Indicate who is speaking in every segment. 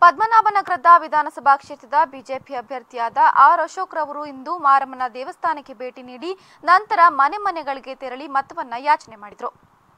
Speaker 1: ಪದ್ಮನಾಭನಗರದ ವಿಧಾನಸಭಾ ಕ್ಷೇತ್ರದ BJP ಅಭ್ಯರ್ಥಿಯಾದ R Ashok ರವರು ಇಂದು ಮಾರಮ್ಮನ ದೇವಸ್ಥಾನಕ್ಕೆ ಭೇಟಿ ನೀಡಿ ನಂತರ ಮನೆ ಮನೆಗಳಿಗೆ ತೆರಳಿ ಮತವನ್ನ ಯಾಚನೆ ಮಾಡಿದರು.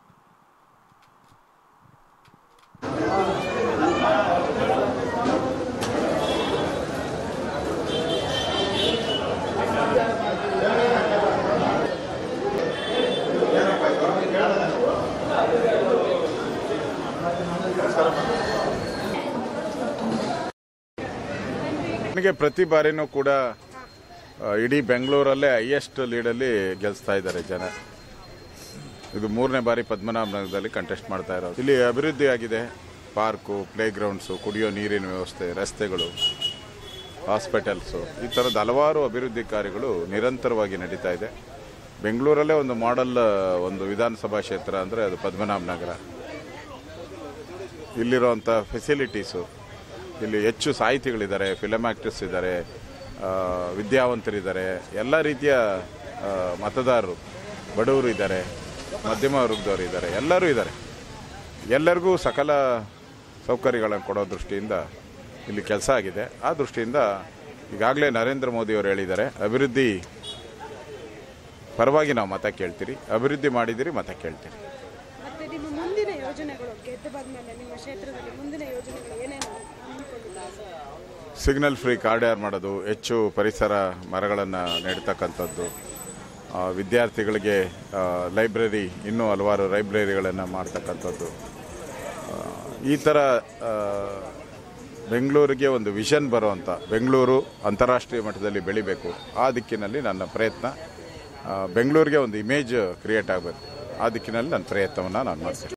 Speaker 2: ನನಗೆ ಪ್ರತಿ ಬಾರಿನೂ ಕೂಡ ಇಡೀ ಬೆಂಗಳೂರಲ್ಲೇ ಹೈಯೆಸ್ಟ್ ಲೀಡಲ್ಲಿ ಗೆಲ್ಲಿಸ್ತಾ ಇದ್ದಾರೆ ಜನ. ಇದು 3ನೇ ಬಾರಿ ಪದ್ಮನಾಭನಗರದಲ್ಲಿ ಕಂಟೆಸ್ಟ್ ಮಾಡ್ತಾ ಇರೋದು. ಇಲ್ಲಿ ಅಭಿವೃದ್ಧಿ ಆಗಿದೆ. ಪಾರ್ಕು, ಪ್ಲೇ ಗ್ರೌಂಡ್ಸು, ಕುಡಿಯೋ ನೀರಿನ ವ್ಯವಸ್ಥೆ, ರಸ್ತೆಗಳು, ಹಾಸ್ಪಿಟಲ್ಸು, ಈ ಥರದ ಹಲವಾರು ಅಭಿವೃದ್ಧಿ ಕಾರ್ಯಗಳು ನಿರಂತರವಾಗಿ ನಡೀತಾ ಇದೆ. ಬೆಂಗಳೂರಲ್ಲೇ ಒಂದು ಮಾಡೆಲ್ ಒಂದು ವಿಧಾನಸಭಾ ಕ್ಷೇತ್ರ ಅಂದರೆ ಅದು ಪದ್ಮನಾಭನಗರ. ಇಲ್ಲಿರುವಂಥ ಫೆಸಿಲಿಟೀಸು, ಇಲ್ಲಿ ಹೆಚ್ಚು ಸಾಹಿತಿಗಳಿದ್ದಾರೆ, ಫಿಲಮ್ ಆ್ಯಕ್ಟರ್ಸ್ ಇದ್ದಾರೆ, ವಿದ್ಯಾವಂತರಿದ್ದಾರೆ, ಎಲ್ಲ ರೀತಿಯ ಮತದಾರರು, ಬಡವರು ಇದ್ದಾರೆ, ಮಧ್ಯಮ ವರ್ಗದವರು ಇದ್ದಾರೆ, ಎಲ್ಲರೂ ಇದ್ದಾರೆ. ಎಲ್ಲರಿಗೂ ಸಕಲ ಸೌಕರ್ಯಗಳನ್ನು ಕೊಡೋ ದೃಷ್ಟಿಯಿಂದ ಇಲ್ಲಿ ಕೆಲಸ ಆಗಿದೆ. ಆ ದೃಷ್ಟಿಯಿಂದ ಈಗಾಗಲೇ ನರೇಂದ್ರ ಮೋದಿಯವರು ಹೇಳಿದ್ದಾರೆ, ಅಭಿವೃದ್ಧಿ ಪರವಾಗಿ ನಾವು ಮತ ಕೇಳ್ತೀರಿ, ಅಭಿವೃದ್ಧಿ ಮಾಡಿದಿರಿ ಮತ ಕೇಳ್ತೀರಿ. ಸಿಗ್ನಲ್ ಫ್ರೀ ಕಾರಿಡಾರ್ ಮಾಡೋದು, ಹೆಚ್ಚು ಪರಿಸರ ಮರಗಳನ್ನು ನೆಡ್ತಕ್ಕಂಥದ್ದು, ವಿದ್ಯಾರ್ಥಿಗಳಿಗೆ ಲೈಬ್ರರಿ, ಇನ್ನೂ ಹಲವಾರು ಲೈಬ್ರರಿಗಳನ್ನು ಮಾಡ್ತಕ್ಕಂಥದ್ದು, ಈ ಥರ ಬೆಂಗಳೂರಿಗೆ ಒಂದು ವಿಷನ್ ಬರುವಂಥ, ಬೆಂಗಳೂರು ಅಂತಾರಾಷ್ಟ್ರೀಯ ಮಟ್ಟದಲ್ಲಿ ಬೆಳಿಬೇಕು, ಆ ದಿಕ್ಕಿನಲ್ಲಿ ನನ್ನ ಪ್ರಯತ್ನ. ಬೆಂಗಳೂರಿಗೆ ಒಂದು ಇಮೇಜ್ ಕ್ರಿಯೇಟ್ ಆಗಬೇಕು, ಆ ದಿಕ್ಕಿನಲ್ಲಿ ನನ್ನ ಪ್ರಯತ್ನವನ್ನು ನಾನು ಮಾಡ್ತೀನಿ.